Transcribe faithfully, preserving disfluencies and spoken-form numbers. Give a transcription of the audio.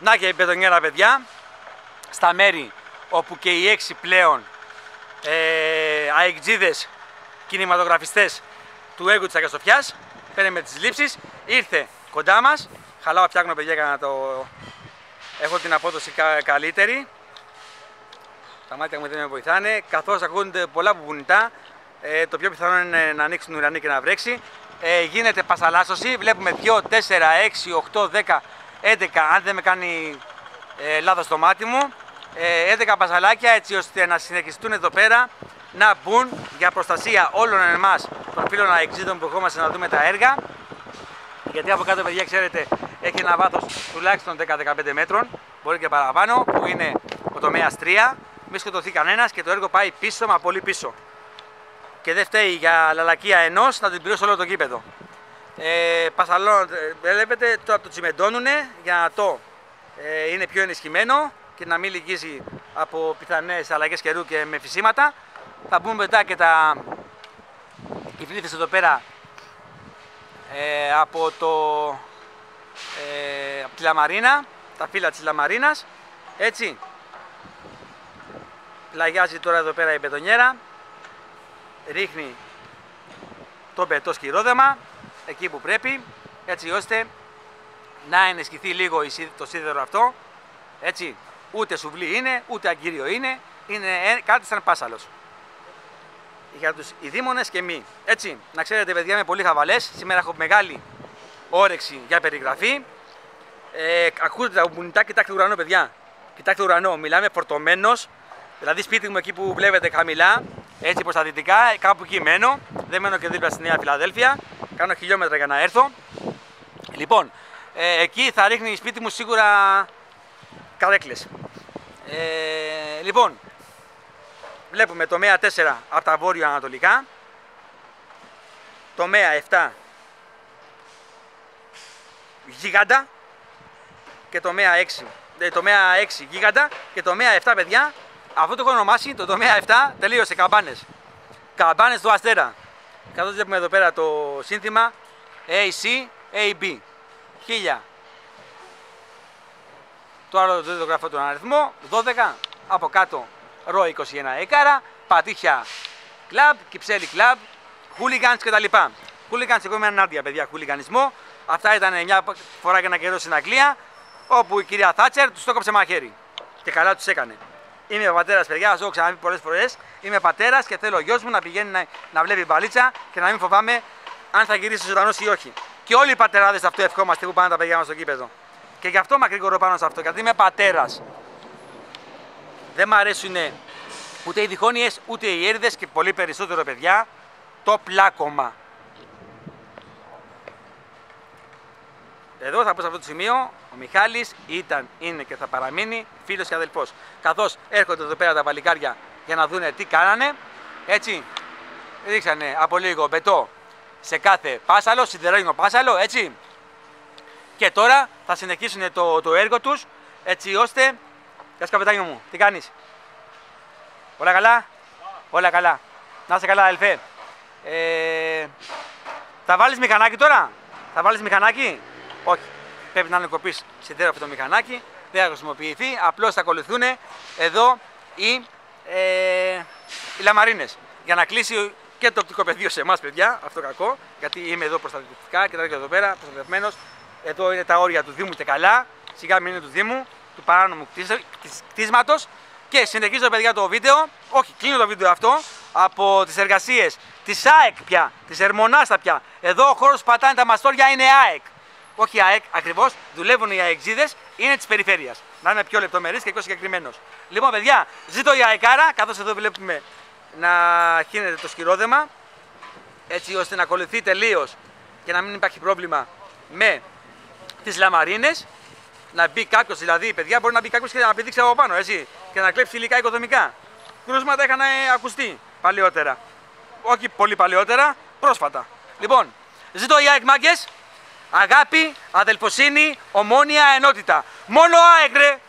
Να και η μπετονιέρα, παιδιά, στα μέρη όπου και οι έξι πλέον ε, αεκτζίδες κινηματογραφιστές του έργου της Αγιοσοφιάς, πέρα με τις λήψεις, ήρθε κοντά μας. Χαλάω, φτιάχνω, παιδιά, για να το έχω την απόδοση κα, καλύτερη. Τα μάτια μου δεν με βοηθάνε, καθώς ακούγονται πολλά μπουνιτά. Ε, το πιο πιθανό είναι να ανοίξουν ουρανοί και να βρέξει. Ε, γίνεται πασαλάσωση, βλέπουμε δύο, τέσσερα, έξι, οκτώ, δέκα, έντεκα, αν δεν με κάνει ε, λάθος το μάτι μου, ε, έντεκα πασαλάκια, έτσι ώστε να συνεχιστούν εδώ πέρα, να μπουν για προστασία όλων εμάς των φίλων αεκτζίδων που ερχόμαστε να δούμε τα έργα. Γιατί από κάτω, παιδιά, ξέρετε, έχει ένα βάθος τουλάχιστον δέκα με δεκαπέντε μέτρων, μπορεί και παραπάνω, που είναι ο τομέας τρία. Μη σκοτωθεί κανένας και το έργο πάει πίσω, μα πολύ πίσω. Και δεν φταίει για λαλακία ενός να την πληρώσει όλο το γήπεδο. Ε, πασαλό, βλέπετε, τώρα το τσιμεντώνουνε για να το ε, είναι πιο ενισχυμένο και να μην λυγίζει από πιθανές αλλαγές καιρού και με φυσήματα. Θα μπουν μετά και τα οι πλήθες εδώ πέρα ε, από, το, ε, από τη λαμαρίνα, τα φύλλα της λαμαρίνας. Έτσι, πλαγιάζει τώρα εδώ πέρα η μπετονιέρα, ρίχνει το μπετό σκυρόδεμα εκεί που πρέπει, έτσι ώστε να ενισχυθεί λίγο το σίδερο αυτό. Έτσι, ούτε σουβλί είναι, ούτε αγκύριο είναι, είναι κάτι σαν πάσαλος για τους ειδήμονες και μη. Έτσι, να ξέρετε, παιδιά, με πολύ χαβαλές. Σήμερα έχω μεγάλη όρεξη για περιγραφή. Ε, ακούτε τα μπουνιτά, κοιτάξτε ουρανό, παιδιά. Κοιτάξτε ουρανό, μιλάμε φορτωμένος. Δηλαδή, σπίτι μου εκεί που βλέπετε χαμηλά, έτσι προς τα δυτικά, κάπου εκεί μένω. Δεν μένω και δίπλα στη Νέα Φιλαδέλφια. Κάνω χιλιόμετρα για να έρθω. Λοιπόν, ε, εκεί θα ρίχνει σπίτι μου σίγουρα καρέκλες. Ε, λοιπόν, βλέπουμε τομέα τέσσερα από τα βόρειο-ανατολικά, τομέα επτά γίγαντα και τομέα έξι, ε, τομέα έξι γίγαντα και τομέα επτά, παιδιά, αυτό το έχω ονομάσει, το τομέα επτά τελείωσε καμπάνες. Καμπάνες του Αστέρα. Καθώς βλέπουμε εδώ πέρα το σύνθημα έι σι έι μπι. χίλια. Τώρα δεν το γράφω τον αριθμό. δώδεκα. Από κάτω ρο είκοσι ένα έκαρα. Πατήχια κλαμπ, Κυψέλη κλαμπ, χούλιγκανς κτλ. Χούλιγκανς, εγώ είμαι ενάντια, παιδιά, χούλιγκανισμό. Αυτά ήταν μια φορά και ένα καιρό στην Αγγλία, όπου η κυρία Θάτσερ τους το κόψε μαχαίρι. Και καλά τους έκανε. Είμαι πατέρας, παιδιά, σας έχω ξαναπεί πολλές φορές. Είμαι πατέρας και θέλω ο γιος μου να πηγαίνει να, να βλέπει μπαλίτσα και να μην φοβάμαι αν θα γυρίσει ζωντανός ή όχι. Και όλοι οι πατεράδες αυτό ευχόμαστε που πάνε τα παιδιά μας στο γήπεδο. Και γι' αυτό μακρηγορώ πάνω σε αυτό, γιατί είμαι πατέρας. Δεν μ' αρέσουν ούτε οι διχόνοιες ούτε οι έρηδες και πολύ περισσότερο, παιδιά, το πλάκωμα. Εδώ θα πω σε αυτό το σημείο, ο Μιχάλης ήταν, είναι και θα παραμείνει φίλος και αδελφός. Καθώς έρχονται εδώ πέρα τα παλικάρια για να δούνε τι κάνανε, έτσι, ρίξανε από λίγο μπετό σε κάθε πάσαλο, σιδερένιο πάσαλο, έτσι. Και τώρα θα συνεχίσουν το, το έργο τους, έτσι ώστε... Γεια σου, καπετάνιο μου, τι κάνεις? Όλα καλά? Όλα καλά. Να είσαι καλά, αδελφέ. Ε, θα βάλεις μηχανάκι τώρα? Θα βάλεις μηχανάκι? Όχι. Πρέπει να είναι κοπής σιδέρο αυτό το μηχανάκι. Δεν θα χρησιμοποιηθεί. Απλώς θα ακολουθούν εδώ οι, ε, οι λαμαρίνες. Για να κλείσει και το οπτικό πεδίο σε εμάς, παιδιά. Αυτό κακό. Γιατί είμαι εδώ προστατευτικά και τα εδώ πέρα προστατευμένος. Εδώ είναι τα όρια του Δήμου και καλά. Σιγά μην είναι του Δήμου, του παράνομου κτίσματος. Και συνεχίζω, παιδιά, το βίντεο. Όχι, κλείνω το βίντεο αυτό από τις εργασίες της ΑΕΚ πια, της Ερμονάστα πια. Εδώ ο χώρος που πατάνε τα μαστόρια είναι ΑΕΚ. Όχι ΑΕΚ, ακριβώς, δουλεύουν οι αεκτζίδες, είναι της περιφέρειας. Να είμαι πιο λεπτομερής και πιο συγκεκριμένος. Λοιπόν, παιδιά, ζήτω η αεκάρα, καθώς εδώ βλέπουμε να χύνεται το σκυρόδεμα, έτσι ώστε να ακολουθεί τελείως και να μην υπάρχει πρόβλημα με τις λαμαρίνες. Να μπει κάποιος, δηλαδή, παιδιά, μπορεί να μπει κάποιος και να πηδήξει από πάνω, έτσι, και να κλέψει υλικά οικοδομικά. Κρούσματα είχαν ακουστεί παλαιότερα. Όχι πολύ παλαιότερα, πρόσφατα. Λοιπόν, ζήτω η ΑΕΚ, μάγκες. Αγάπη, αδελφοσύνη, ομόνοια, ενότητα. Μόνο ΑΕΚ, ρε!